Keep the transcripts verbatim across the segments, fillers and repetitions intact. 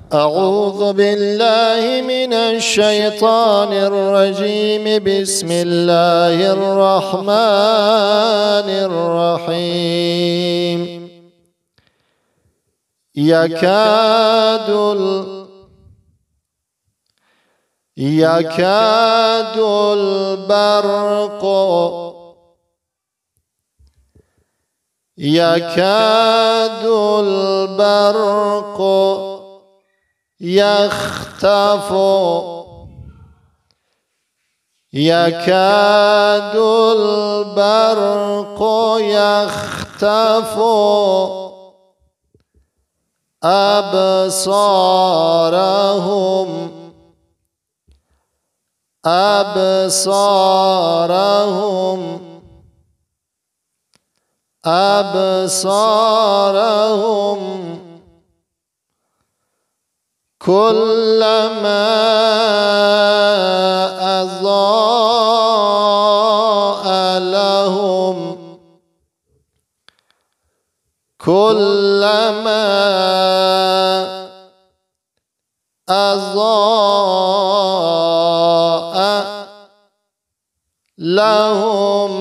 أعوذ بالله من الشيطان الرجيم. بسم الله الرحمن الرحيم. يكاد يكاد البرق يكاد البرق يختف يكاد البرق يختف أبصارهم أبصارهم أبصارهم كلما أضاء لهم كلما أضاء لهم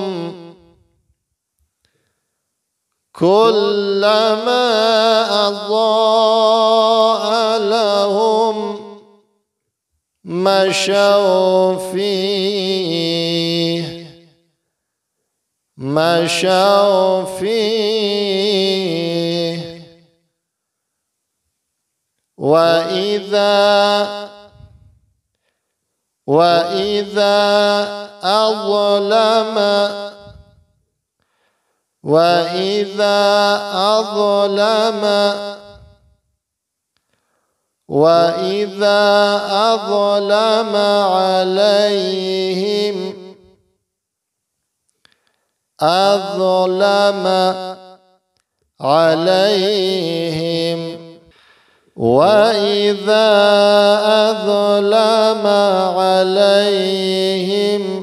كلما أضاء لهم مشوا فيه مشوا فيه وإذا وإذا أظلم وإذا أظلم وإذا أظلم عليهم أظلم عليهم وإذا أظلم عليهم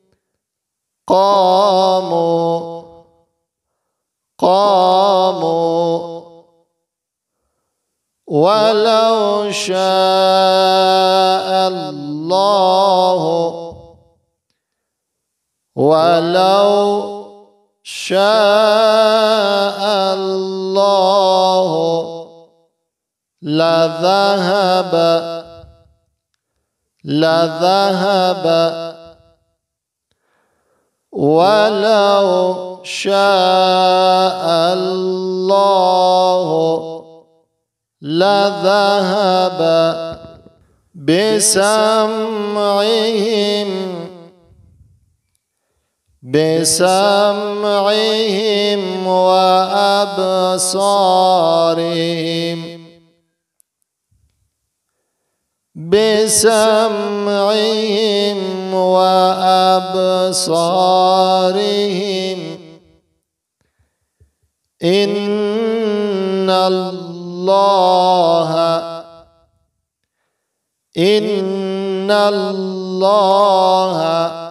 قاموا قاموا ولو شاء الله ولو شاء الله لذهب لذهب ولو شاء الله لذهب بسمعهم بسمعهم وأبصارهم بسمعهم وأبصارهم إن الله إن الله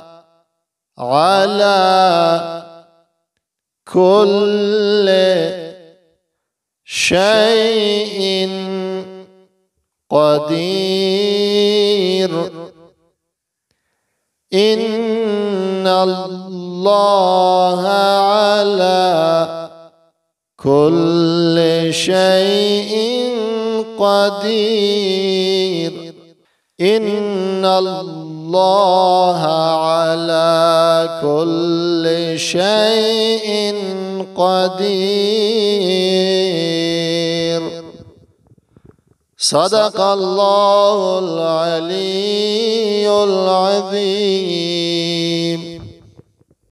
على كل شيء قدير إن الله على كل شيء قدير إن الله على كل شيء قدير. صدق الله العلي العظيم.